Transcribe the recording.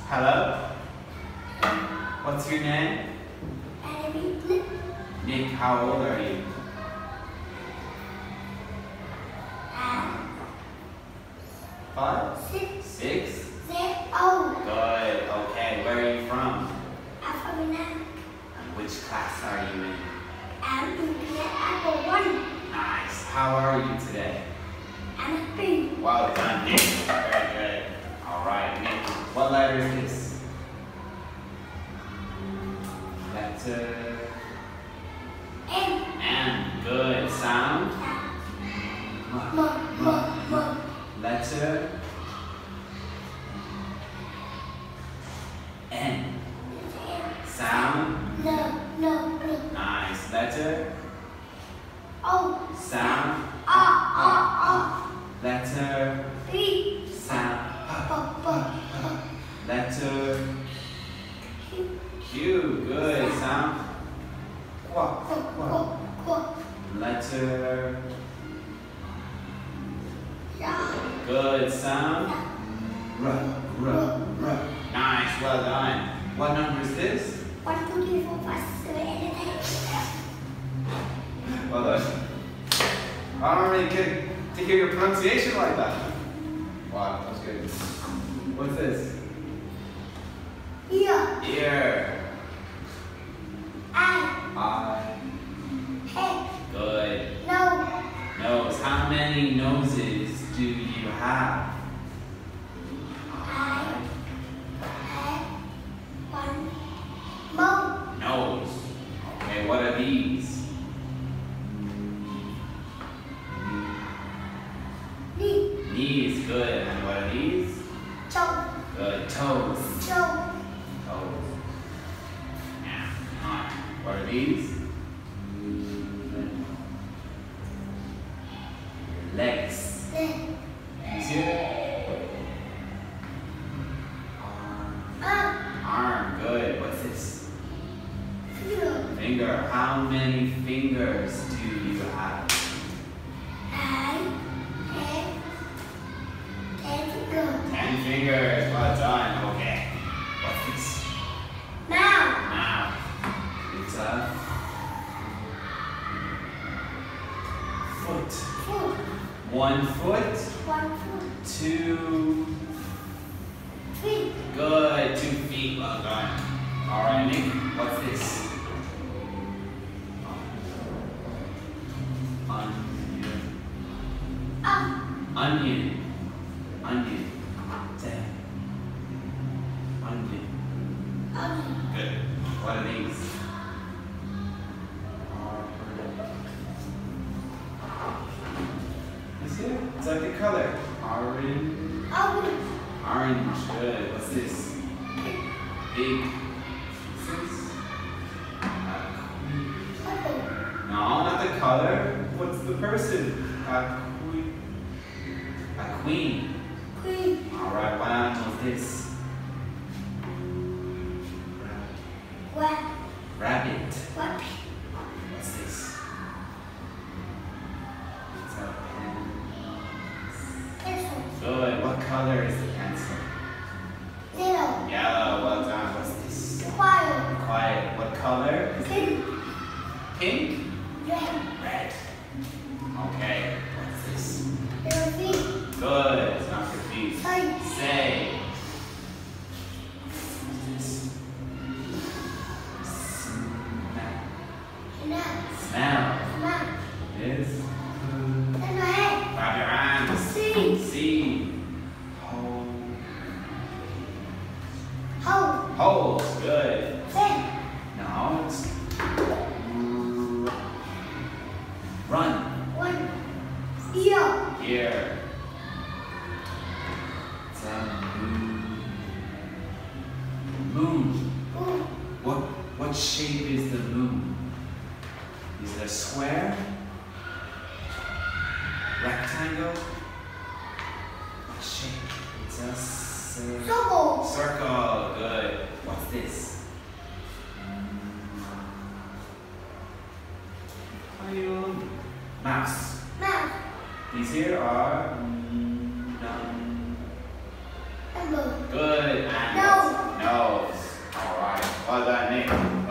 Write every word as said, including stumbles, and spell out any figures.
Hello? What's your name? Nick. Nick, how old are you? Five? Six. Six? Six. Oh. Good. Okay. Where are you from? I'm from Vietnam. And which class are you in? I'm in class Apple One. Nice. How are you today? I'm a three. Well done, Nick. Very good. All right, Nick. What letter is this? Letter M. M. Good. Sound? M. M. M. Letter N. Sound? No. No. No. Nice. Letter O. Sound? Ah. Ah. Ah. Letter B. Sound? B. B. Letter Q. Q. Good. Sound? Qua. Qu. Qua. Qu. Letter R. Good. Sound? R. R. R. Nice. Well done. What number is this? One, two, three, four, five, six, seven, eight, nine. Well done. I don't really get to hear your pronunciation like that. Wow, that's good. What's this? Ear. Ear. Eye. Eye. Head. Good. Nose. Nose. How many noses do you have? Eye. Head. One. Mouth. Nose. Okay, what are these? Knee. Knees. Good. And what are these? Toe. Good. Toes. Toe. Toes. Yeah. Alright. What are these? Legs. Leg. You see it? Arm. Arm. Arm. Good. What's this? Finger. Finger. How many fingers do you have? Eye. Head. Ten finger. Ten fingers. Well done. Okay. What's this? Mouth. Now. It's a foot. Foot. One foot. One foot. Two. Three. Good. Two feet. Well done. All right, Nick. What's this? Onion. Up. Onion. Onion. Say. Onion. Onion. Good. What are these? You see it? It's like the color. Orange. Orange. Orange. Good. What's this? Big. What's this? A queen. Purple. No, not the color. What's the person? A queen. A queen. Queen. All right. What animal is this? Wet. Rabbit. Wet. What's this? It's a pen. Pencil. Good. What color is the pencil? Zero. Yellow. Well done. What's this? Quiet. Quiet. What color? Is it Pink. pink? Red. Red. Okay. What's this? Little feet. Good. It's not your feet. Say. Say. What's this? Smell. Enough. Smell. Smile. This. In my head. Clap your hands. See. See. Hold. Hold. Hold. Good. Sit. Now it's run. One. Ear. Here. It's a moon. Moon. Ooh. What what shape is the moon? Is it a square? Rectangle? What shape? It's a cir- Circle. circle. Good. What's this? Mouse. Mouse. These here are mm, num- Number. good. And No. by that name.